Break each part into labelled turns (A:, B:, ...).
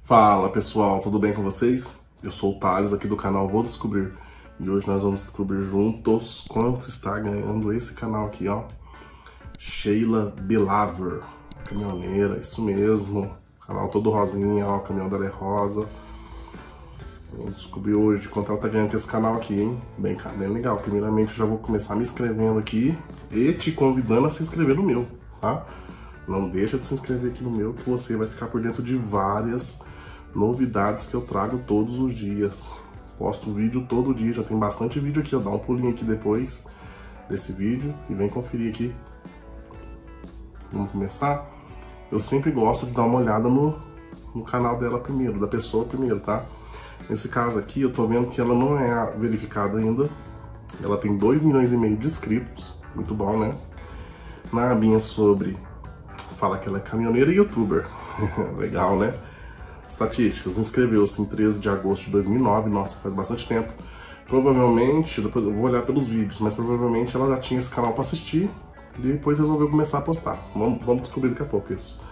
A: Fala pessoal, tudo bem com vocês? Eu sou o Thales aqui do canal Vou Descobrir e hoje nós vamos descobrir juntos quanto está ganhando esse canal aqui, ó. Sheila Belaver, caminhoneira, isso mesmo, canal todo rosinha, ó, o caminhão dela é rosa. Vamos descobrir hoje quanto ela tá ganhando com esse canal aqui, hein? Bem legal. Primeiramente eu já vou começar me inscrevendo aqui e te convidando a se inscrever no meu, tá? Não deixa de se inscrever aqui no meu que você vai ficar por dentro de várias novidades que eu trago todos os dias. Posto vídeo todo dia, já tem bastante vídeo aqui, ó. Dá um pulinho aqui depois desse vídeo e vem conferir aqui. Vamos começar? Eu sempre gosto de dar uma olhada no canal dela primeiro, da pessoa primeiro, tá? Nesse caso aqui, eu tô vendo que ela não é verificada ainda. Ela tem 2,5 milhões de inscritos, muito bom, né? Na abinha sobre, fala que ela é caminhoneira e youtuber. Legal, né? Estatísticas, inscreveu-se em 13 de agosto de 2009, nossa, faz bastante tempo. Provavelmente, depois eu vou olhar pelos vídeos, mas provavelmente ela já tinha esse canal para assistir e depois resolveu começar a postar. Vamos descobrir daqui a pouco isso.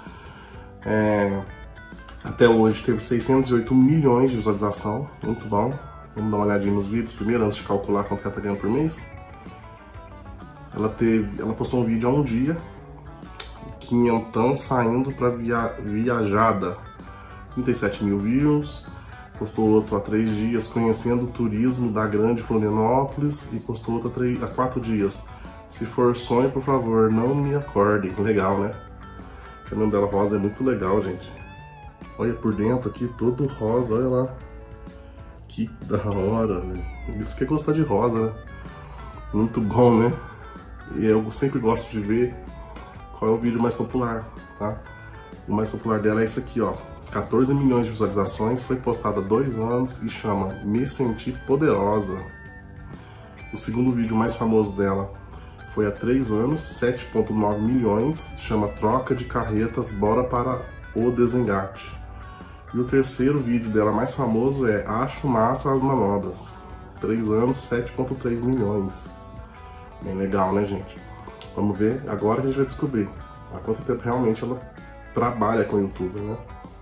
A: Até hoje teve 608 milhões de visualização, muito bom. Vamos dar uma olhadinha nos vídeos primeiro, antes de calcular quanto que ela tá ganhando por mês. Ela postou um vídeo há um dia, quinhentão saindo para viajada. 37 mil views, postou outro há 3 dias, conhecendo o turismo da grande Florianópolis, e postou outro há 4 dias. Se for sonho, por favor, não me acordem. Legal, né? O caminhão dela rosa é muito legal, gente. Olha por dentro aqui, todo rosa, olha lá. Que da hora, velho. Isso que é gostar de rosa, né? Muito bom, né? E eu sempre gosto de ver qual é o vídeo mais popular, tá? O mais popular dela é esse aqui, ó. 14 milhões de visualizações, foi postada há 2 anos e chama Me Senti Poderosa. O segundo vídeo mais famoso dela foi há 3 anos, 7,9 milhões, chama Troca de Carretas, Bora para o Desengate. E o terceiro vídeo dela mais famoso é Acho Massa as Manobras. 3 anos, 7,3 milhões. Bem legal, né, gente? Vamos ver, agora que a gente vai descobrir há quanto tempo realmente ela trabalha com o YouTube, né?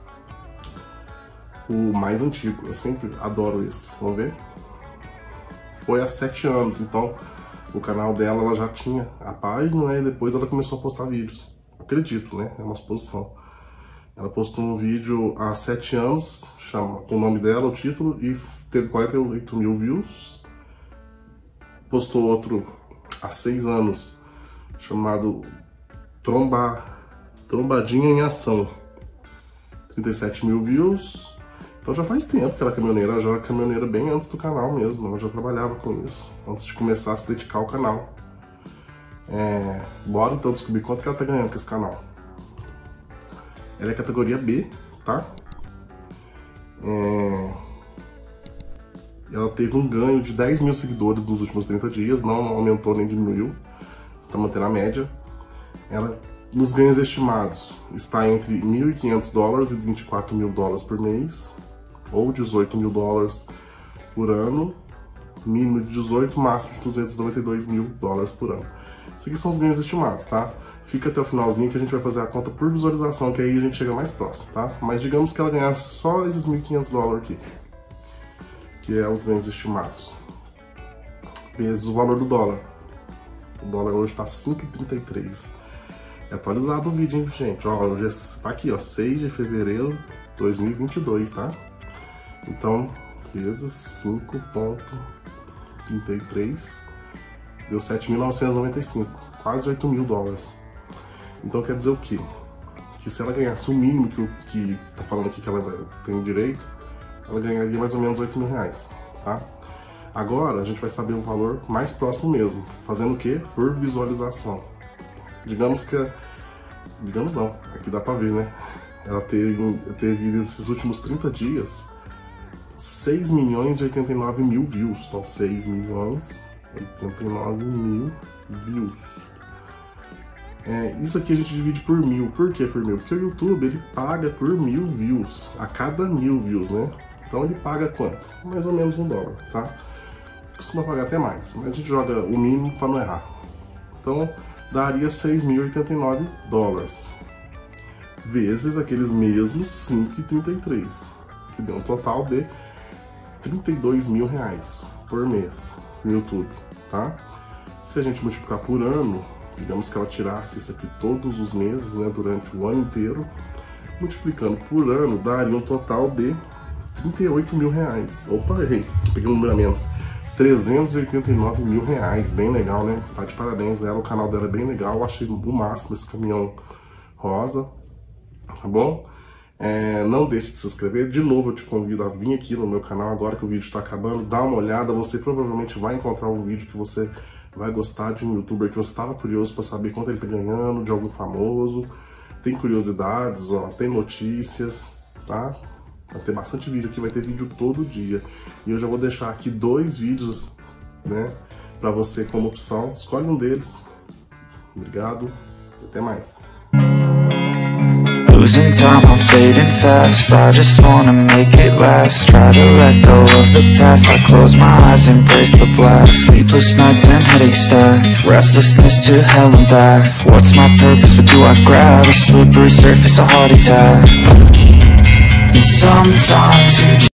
A: O mais antigo, eu sempre adoro esse, vamos ver? Foi há 7 anos, então o canal dela ela já tinha a página, né? E depois ela começou a postar vídeos. Acredito, né? É uma suposição. Ela postou um vídeo há 7 anos, com o nome dela, o título, e teve 48 mil views. Postou outro há 6 anos, chamado Trombadinha em Ação. 37 mil views. Então já faz tempo que ela é caminhoneira, ela já era caminhoneira bem antes do canal mesmo, ela já trabalhava com isso, antes de começar a se dedicar ao canal. Bora então descobrir quanto que ela tá ganhando com esse canal. Ela é categoria B, tá? Ela teve um ganho de 10 mil seguidores nos últimos 30 dias, não aumentou nem diminuiu, tá mantendo a média. Ela, nos ganhos estimados, está entre $1.500 e $24 mil por mês, ou $18 mil por ano, mínimo de 18, máximo de $292 mil por ano. Esses aqui são os ganhos estimados, tá? Fica até o finalzinho que a gente vai fazer a conta por visualização, que aí a gente chega mais próximo, tá? Mas digamos que ela ganhasse só esses $1.500 aqui, que é os ganhos estimados, vezes o valor do dólar. O dólar hoje tá 5,33. É atualizado o vídeo, hein, gente? Ó, hoje tá aqui, ó, 6 de fevereiro de 2022, tá? Então, vezes 5,33 deu 7.995, quase $8 mil. Então quer dizer o quê? Que se ela ganhasse o mínimo que tá falando aqui que ela tem direito, ela ganharia mais ou menos R$8 mil, tá? Agora a gente vai saber o valor mais próximo mesmo, fazendo o quê? Por visualização. Digamos não, aqui dá pra ver, né? Ela teve nesses últimos 30 dias 6 milhões e 89 mil views. Então 6 milhões e 89 mil views. Isso aqui a gente divide por 1000. Por que por 1000? Porque o YouTube ele paga por 1000 views, a cada 1000 views, né? Então ele paga quanto? Mais ou menos $1, tá? Costuma pagar até mais, mas a gente joga o mínimo para não errar. Então daria $6.089. vezes aqueles mesmos 5,33, que deu um total de R$32 mil por mês no YouTube, tá? Se a gente multiplicar por ano, digamos que ela tirasse isso aqui todos os meses, né, durante o ano inteiro, multiplicando por ano, daria um total de R$38 mil. Opa, errei, peguei um número a menos. R$389 mil, bem legal, né? Tá de parabéns dela, o canal dela é bem legal, eu achei o máximo esse caminhão rosa, tá bom? Não deixe de se inscrever, de novo eu te convido a vir aqui no meu canal agora que o vídeo está acabando, dá uma olhada, você provavelmente vai encontrar um vídeo que você vai gostar de um youtuber que você estava curioso para saber quanto ele tá ganhando, de algum famoso, tem curiosidades, ó, tem notícias, tá? Vai ter bastante vídeo aqui, vai ter vídeo todo dia. E eu já vou deixar aqui 2 vídeos, né, pra você como opção. Escolhe um deles. Obrigado. Até mais.
B: Losing time, I'm fading fast. I just wanna make it last. Try to let go of the past. I close my eyes, embrace the black. Sleepless nights and headaches stack. Restlessness to hell and back. What's my purpose? What do I grab? A slippery surface, a heart attack. And sometimes you